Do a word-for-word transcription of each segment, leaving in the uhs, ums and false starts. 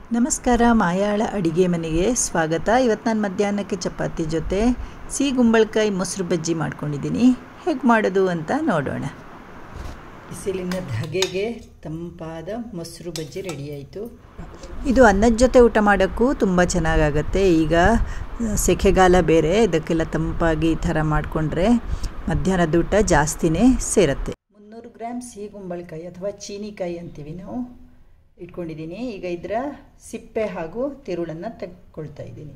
ನಮಸ್ಕಾರ, ಮಾಯಾಳ ಅಡಿಗೆ ಮನೆಗೆ ಸ್ವಾಗತ. ಇವತ್ತು ನಾನು ಮಧ್ಯಾಹ್ನಕ್ಕೆ ಚಪಾತಿ ಜೊತೆ ಸಿಹಿ ಗುಂಬಳಕಾಯಿ ಮೊಸರು ಬಜ್ಜಿ ಮಾಡ್ಕೊಂಡಿದ್ದೀನಿ. ಹೇಗೆ ಮಾಡೋದು ಅಂತ ನೋಡೋಣ. ಬಿಸಿಲಿನ ಧಗೆಗೆ ತಂಪಾದ ಮೊಸರು ಬಜ್ಜಿ ರೆಡಿ ಆಯಿತು. ಇದು ಅನ್ನದ ಜೊತೆ ಊಟ ಮಾಡೋಕ್ಕೂ ತುಂಬ ಚೆನ್ನಾಗಾಗತ್ತೆ. ಈಗ ಸೆಕೆಗಾಲ ಬೇರೆ, ಇದಕ್ಕೆಲ್ಲ ತಂಪಾಗಿ ಈ ಥರ ಮಾಡಿಕೊಂಡ್ರೆ ಮಧ್ಯಾಹ್ನದ ಊಟ ಜಾಸ್ತಿನೇ ಸೇರುತ್ತೆ. ಮುನ್ನೂರು ಗ್ರಾಮ್ ಸಿಹಿ ಗುಂಬಳಕಾಯಿ ಅಥವಾ ಚೀನಿಕಾಯಿ ಅಂತೀವಿ ನಾವು ಇಟ್ಕೊಂಡಿದ್ದೀನಿ. ಈಗ ಇದರ ಸಿಪ್ಪೆ ಹಾಗೂ ತಿರುಳನ್ನು ತೆಗೆದುಕೊಳ್ತಾ ಇದ್ದೀನಿ.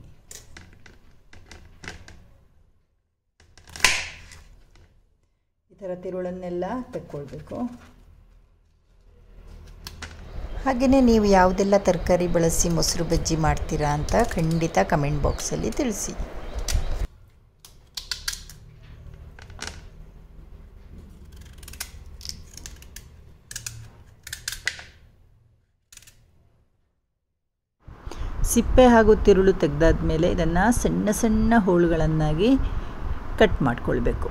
ಈ ಥರ ತಿರುಳನ್ನೆಲ್ಲ ತೆಕ್ಕೊಳ್ಬೇಕು. ಹಾಗೆಯೇ ನೀವು ಯಾವುದೆಲ್ಲ ತರಕಾರಿ ಬಳಸಿ ಮೊಸರು ಬಜ್ಜಿ ಮಾಡ್ತೀರಾ ಅಂತ ಖಂಡಿತ ಕಮೆಂಟ್ ಬಾಕ್ಸಲ್ಲಿ ತಿಳಿಸಿ. ಸಿಪ್ಪೆ ಹಾಗೂ ತಿರುಳು ತೆಗೆದಾದ ಮೇಲೆ ಇದನ್ನು ಸಣ್ಣ ಸಣ್ಣ ಹೋಳುಗಳನ್ನಾಗಿ ಕಟ್ ಮಾಡಿಕೊಳ್ಬೇಕು.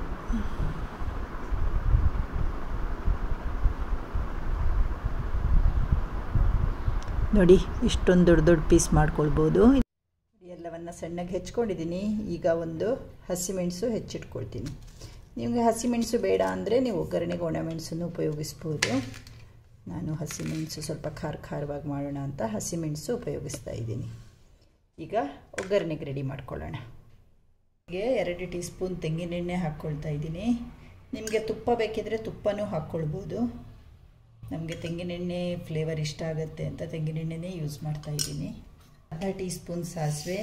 ನೋಡಿ, ಇಷ್ಟೊಂದು ದೊಡ್ಡ ದೊಡ್ಡ ಪೀಸ್ ಮಾಡ್ಕೊಳ್ಬೋದು. ಎಲ್ಲವನ್ನು ಸಣ್ಣಗೆ ಹೆಚ್ಕೊಂಡಿದ್ದೀನಿ. ಈಗ ಒಂದು ಹಸಿಮೆಣಸು ಹೆಚ್ಚಿಟ್ಕೊಳ್ತೀನಿ. ನಿಮಗೆ ಹಸಿಮೆಣಸು ಬೇಡ ಅಂದರೆ ನೀವು ಒಗ್ಗರಣೆಗೆ ಒಣಮೆಣಸನ್ನು ಉಪಯೋಗಿಸ್ಬೋದು. ನಾನು ಹಸಿಮೆಣಸು ಸ್ವಲ್ಪ ಖಾರ ಖಾರವಾಗಿ ಮಾಡೋಣ ಅಂತ ಹಸಿಮೆಣಸು ಉಪಯೋಗಿಸ್ತಾ ಇದ್ದೀನಿ. ಈಗ ಒಗ್ಗರಣೆಗೆ ರೆಡಿ ಮಾಡ್ಕೊಳ್ಳೋಣ. ಹೀಗೆ ಎರಡು ಟೀ ಸ್ಪೂನ್ ತೆಂಗಿನೆಣ್ಣೆ ಹಾಕ್ಕೊಳ್ತಾ ಇದ್ದೀನಿ. ನಿಮಗೆ ತುಪ್ಪ ಬೇಕಿದ್ರೆ ತುಪ್ಪನೂ ಹಾಕ್ಕೊಳ್ಬೋದು. ನಮಗೆ ತೆಂಗಿನೆಣ್ಣೆ ಫ್ಲೇವರ್ ಇಷ್ಟ ಆಗುತ್ತೆ ಅಂತ ತೆಂಗಿನೆಣ್ಣೆನೇ ಯೂಸ್ ಮಾಡ್ತಾ ಇದ್ದೀನಿ. ಅರ್ಧ ಟೀ ಸ್ಪೂನ್ ಸಾಸಿವೆ,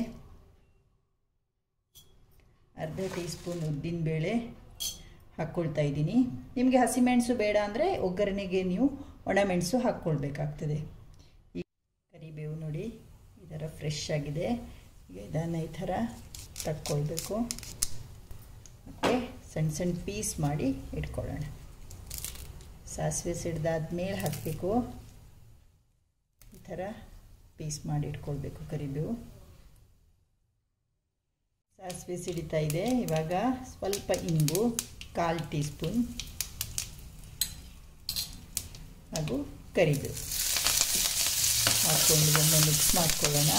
ಅರ್ಧ ಟೀ ಸ್ಪೂನ್ ಉದ್ದಿನಬೇಳೆ ಹಾಕ್ಕೊಳ್ತಾ ಇದ್ದೀನಿ. ನಿಮಗೆ ಹಸಿಮೆಣಸು ಬೇಡ ಅಂದರೆ ಒಗ್ಗರಣೆಗೆ ನೀವು ಒಣಮೆಣಸು ಹಾಕ್ಕೊಳ್ಬೇಕಾಗ್ತದೆ. ಈ ಕರಿಬೇವು ನೋಡಿ ಈ ಥರ ಫ್ರೆಶ್ ಆಗಿದೆ. ಈಗ ಇದನ್ನು ಈ ಥರ ತಕ್ಕೊಳ್ಬೇಕು. ಮತ್ತು ಸಣ್ಣ ಸಣ್ಣ ಪೀಸ್ ಮಾಡಿ ಇಟ್ಕೊಳ್ಳೋಣ. ಸಾಸಿವೆ ಸಿಡ್ದಾದ್ಮೇಲೆ ಹಾಕಬೇಕು. ಈ ಥರ ಪೀಸ್ ಮಾಡಿ ಇಟ್ಕೊಳ್ಬೇಕು ಕರಿಬೇವು. ಸಾಸಿವೆ ಸಿಡಿತಾ ಇದೆ. ಇವಾಗ ಸ್ವಲ್ಪ ಇಂಗು, ಕಾಲು ಟೀ ಸ್ಪೂನ್ ಹಾಗೂ ಕರಿಬೇವು ಹಾಕ್ಕೊಂಡು ಒಮ್ಮೆ ಮಿಕ್ಸ್ ಮಾಡ್ಕೊಳ್ಳೋಣ.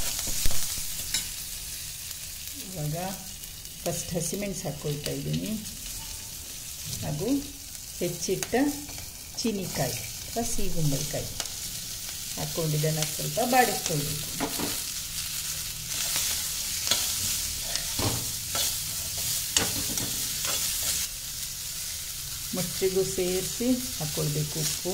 ಇವಾಗ ಫಸ್ಟ್ ಹಸಿಮೆಣಸು ಹಾಕ್ಕೊಳ್ತಾ ಇದ್ದೀನಿ ಹಾಗೂ ಹೆಚ್ಚಿಟ್ಟ ಚೀನಿಕಾಯಿ ಅಥವಾ ಸಿಹಿ ಗುಂಬಳಕಾಯಿ ಹಾಕ್ಕೊಂಡಿದ್ದನ್ನು ಸ್ವಲ್ಪ ಬಾಡಿಸ್ಕೊಳ್ಬೇಕು. ಮೊಸರಿಗೂ ಸೇರಿಸಿ ಹಾಕ್ಕೊಳ್ಬೇಕು ಉಪ್ಪು.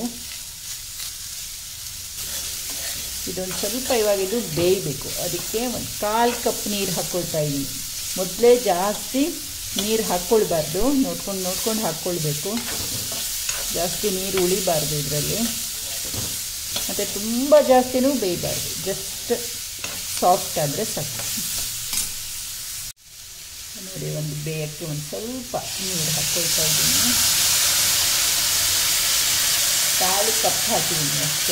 ಇದೊಂದು ಸ್ವಲ್ಪ ಇವಾಗ ಇದು ಬೇಯಬೇಕು. ಅದಕ್ಕೆ ಒಂದು ಕಾಲು ಕಪ್ ನೀರು ಹಾಕ್ಕೊಳ್ತಾ ಇದ್ದೀನಿ. ಮೊದಲೇ ಜಾಸ್ತಿ ನೀರು ಹಾಕ್ಕೊಳ್ಬಾರ್ದು, ನೋಡ್ಕೊಂಡು ನೋಡ್ಕೊಂಡು ಹಾಕ್ಕೊಳ್ಬೇಕು. ಜಾಸ್ತಿ ನೀರು ಉಳಿಬಾರ್ದು ಇದರಲ್ಲಿ. ಮತ್ತು ತುಂಬ ಜಾಸ್ತಿನೂ ಬೇಯಬಾರ್ದು, ಜಸ್ಟ್ ಸಾಫ್ಟ್ ಆದರೆ ಸಾಕು. ನೋಡಿ, ಒಂದು ಬೇಯಕ್ಕೆ ಒಂದು ಸ್ವಲ್ಪ ನೀರು ಹಾಕ್ಕೊಳ್ತಾ ಇದ್ದೀನಿ. ಕಾಲು ಕಪ್ ಹಾಕಿದ್ದೀನಿ ಅಷ್ಟೇ.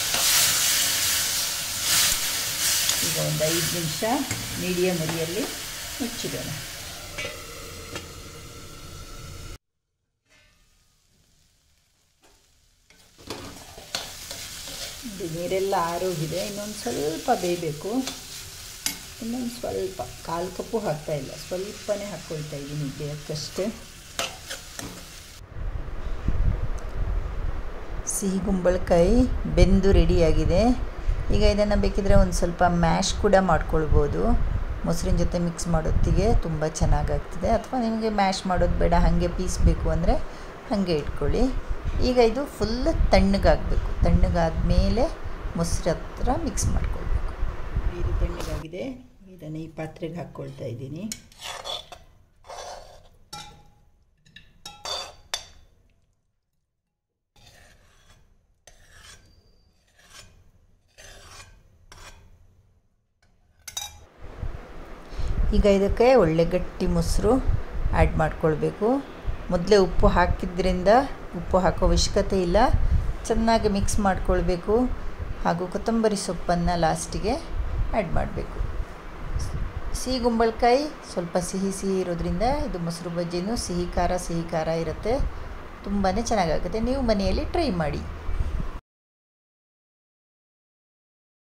ಈಗ ಒಂದು ಐದು ನಿಮಿಷ ಮೀಡಿಯಮ್ ಉರಿಯಲ್ಲಿ ಮುಚ್ಚಿಡೋಣ. ನೀರೆಲ್ಲ ಆರೋಗಿದೆ. ಇನ್ನೊಂದು ಸ್ವಲ್ಪ ಬೇಯಬೇಕು. ಇನ್ನೊಂದು ಸ್ವಲ್ಪ, ಕಾಲು ಕಪ್ಪು ಹಾಕ್ತಾ ಇಲ್ಲ, ಸ್ವಲ್ಪನೇ ಹಾಕ್ಕೊಳ್ತಾ ಇದ್ದೀನಿ ಬೇಯಕ್ಕಷ್ಟೇ. ಸಿಹಿ ಗುಂಬಳಕಾಯಿ ಬೆಂದು ರೆಡಿಯಾಗಿದೆ. ಈಗ ಇದನ್ನು ಬೇಕಿದ್ರೆ ಒಂದು ಸ್ವಲ್ಪ ಮ್ಯಾಶ್ ಕೂಡ ಮಾಡ್ಕೊಳ್ಬೋದು. ಮೊಸರಿನ ಜೊತೆ ಮಿಕ್ಸ್ ಮಾಡೋತ್ತಿಗೆ ತುಂಬ ಚೆನ್ನಾಗಾಗ್ತದೆ. ಅಥವಾ ನಿಮಗೆ ಮ್ಯಾಶ್ ಮಾಡೋದು ಬೇಡ, ಹಾಗೆ ಪೀಸ್ ಬೇಕು ಅಂದರೆ ಹಾಗೆ ಇಟ್ಕೊಳ್ಳಿ. ಈಗ ಇದು ಫುಲ್ ತಣ್ಣಗಾಗಬೇಕು. ತಣ್ಣಗಾದ್ಮೇಲೆ ಮೊಸರು ಹತ್ರ ಮಿಕ್ಸ್ ಮಾಡ್ಕೊಳ್ಬೇಕು. ಇದು ತಣ್ಣಗಾಗಿದೆ. ಇದನ್ನು ಈ ಪಾತ್ರೆಗೆ ಹಾಕ್ಕೊಳ್ತಾ ಇದ್ದೀನಿ. ಈಗ ಇದಕ್ಕೆ ಒಳ್ಳೆ ಗಟ್ಟಿ ಮೊಸರು ಆ್ಯಡ್ ಮಾಡ್ಕೊಳ್ಬೇಕು. ಮೊದಲೇ ಉಪ್ಪು ಹಾಕಿದ್ರಿಂದ ಉಪ್ಪು ಹಾಕೋ ಅವಶ್ಯಕತೆ ಇಲ್ಲ. ಚೆನ್ನಾಗಿ ಮಿಕ್ಸ್ ಮಾಡ್ಕೊಳ್ಬೇಕು. ಹಾಗೂ ಕೊತ್ತಂಬರಿ ಸೊಪ್ಪನ್ನು ಲಾಸ್ಟಿಗೆ ಆ್ಯಡ್ ಮಾಡಬೇಕು. ಸಿಹಿ ಗುಂಬಳಕಾಯಿ ಸ್ವಲ್ಪ ಸಿಹಿ ಸಿಹಿ ಇರೋದ್ರಿಂದ ಇದು ಮೊಸರು ಬಜ್ಜಿನೂ ಸಿಹಿ ಖಾರ ಸಿಹಿ ಖಾರ ಇರುತ್ತೆ. ತುಂಬಾ ಚೆನ್ನಾಗಾಗುತ್ತೆ. ನೀವು ಮನೆಯಲ್ಲಿ ಟ್ರೈ ಮಾಡಿ.